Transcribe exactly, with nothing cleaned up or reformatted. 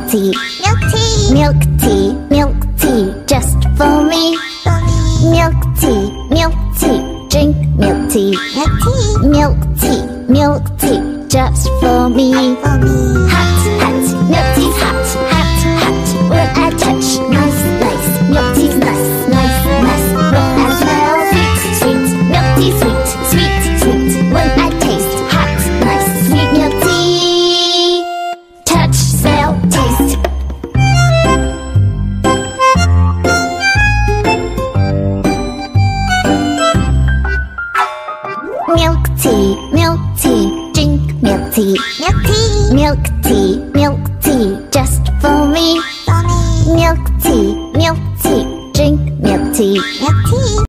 tea, milk tea, milk tea, milk tea, just for me. for me. Milk tea, milk tea, drink milk tea, Milk tea, milk tea, milk tea, just for me. for me. Hot, hot, milk tea's hot, hot, hot. When I touch, nice, nice, milk tea's nice, nice, nice. When I smell, sweet, sweet, milk tea, sweet, sweet, sweet. When I taste, hot, nice, sweet milk tea. Touch, smell, taste. Milk tea, milk tea, drink milk tea, Milk tea, milk tea, milk tea, just for me. for me. Milk tea, milk tea, drink milk tea. Milk tea.